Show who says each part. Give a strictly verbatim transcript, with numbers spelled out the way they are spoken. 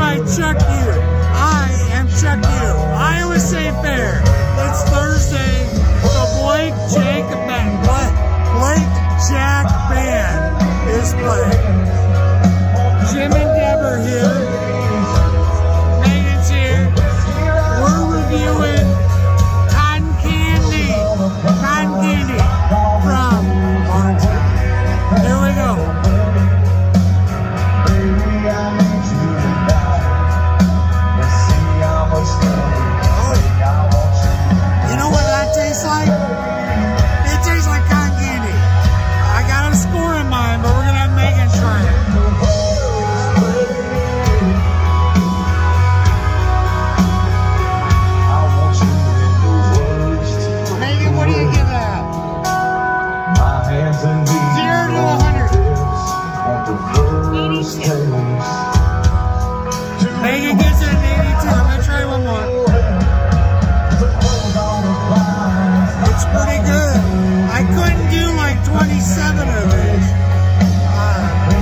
Speaker 1: by Chuck U. I am Chuck U. Iowa State Fair. It's Thursday. The Blake Jack Band. Blake Jack Band is playing. Jim and Deb are here. Megan's here. We're reviewing cotton candy. Cotton candy from Montana. Here we go. Like it tastes like cotton candy. I got a score in mind, but we're gonna have Megan try it. Megan, what do you give that? Zero to a hundred. eighty-two. Megan gives it an eighty-two. I'm gonna try one more. Pretty good. I couldn't do like twenty-seven of these. Uh,